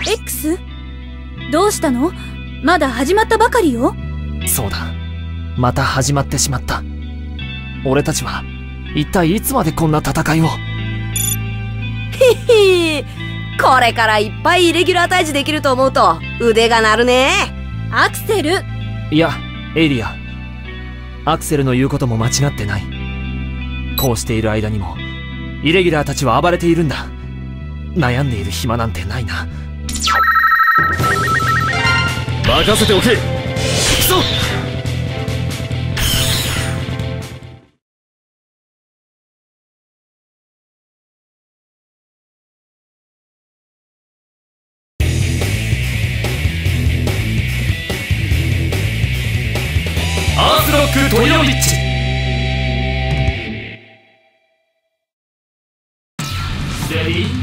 X？ どうしたの？まだ始まったばかりよ。 そうだ、また始まってしまった。俺たちは一体いつまでこんな戦いを。 ひひ、これからいっぱいイレギュラー退治できると思うと腕が鳴るね。 アクセル。 いや、エイリア、アクセルの言うことも間違ってない。こうしている間にもイレギュラーたちは暴れているんだ。悩んでいる暇なんてないな。 任せておけ。行くぞ。アースロックトリロビッチ。レディー。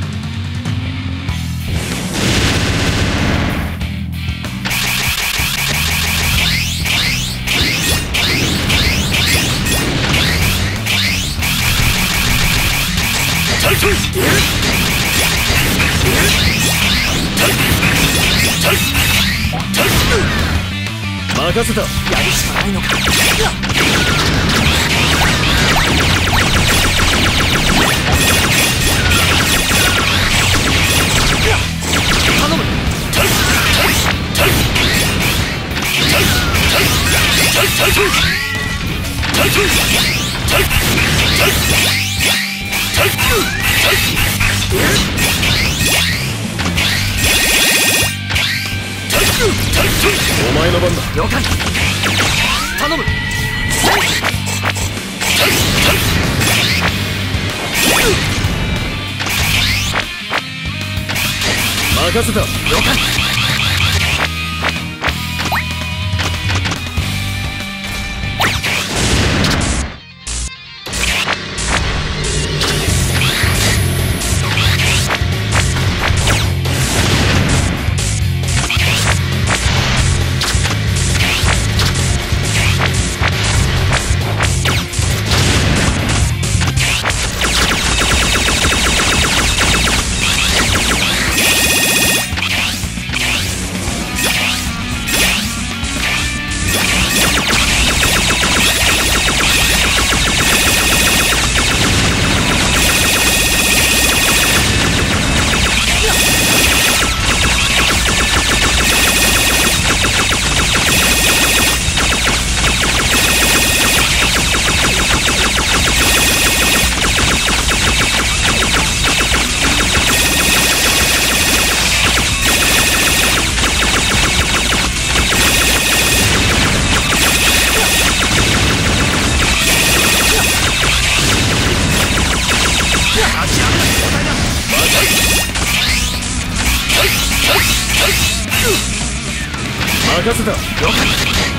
任せた。やるしかないのか。頼む。お前の番だ。了解。頼む。任せた。了解。任せた。了解。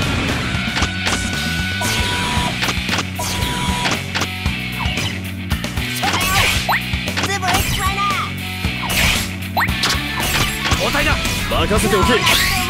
交代だ。任せておけ。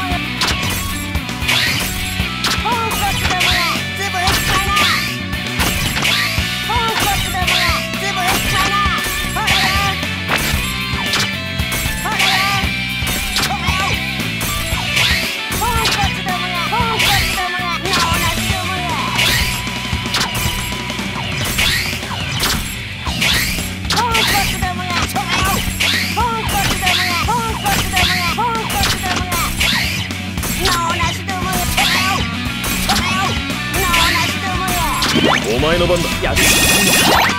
お前の番だ。やるしかないのか。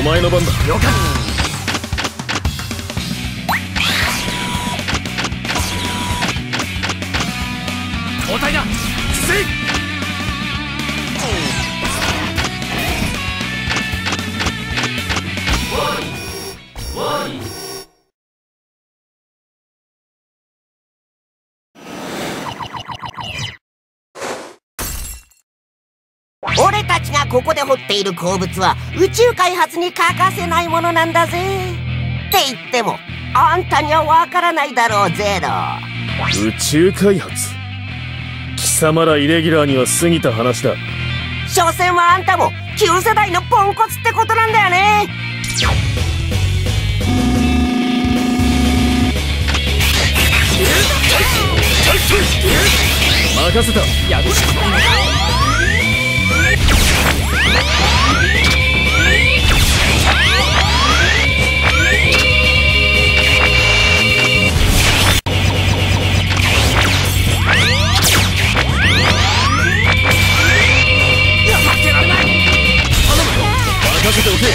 お前の番だ。 了解。交代だ。進め。 俺たちがここで掘っている鉱物は宇宙開発に欠かせないものなんだぜ。って言ってもあんたにはわからないだろうゼロ。 宇宙開発、貴様らイレギュラーには過ぎた話だ。 所詮はあんたも旧世代のポンコツってことなんだよね。 任せた。 やるしかないのか。 任せておけ。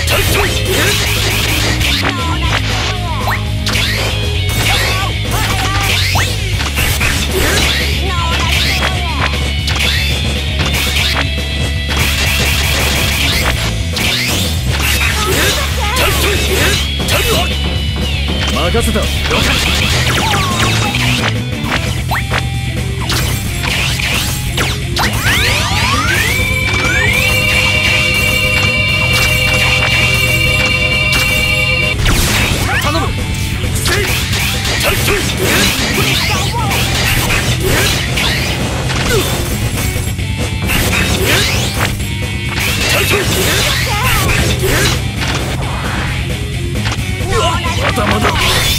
任せた。まだまだ。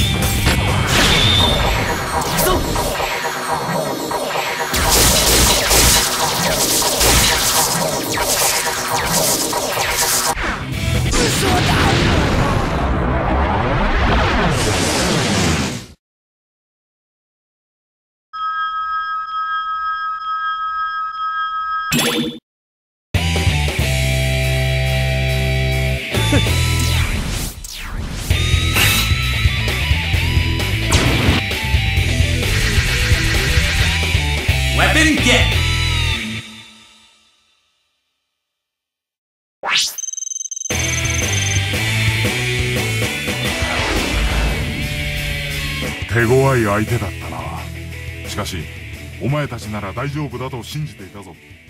Weapon get! 手強い相手だったな。しかしお前たちなら大丈夫だと信じていたぞ。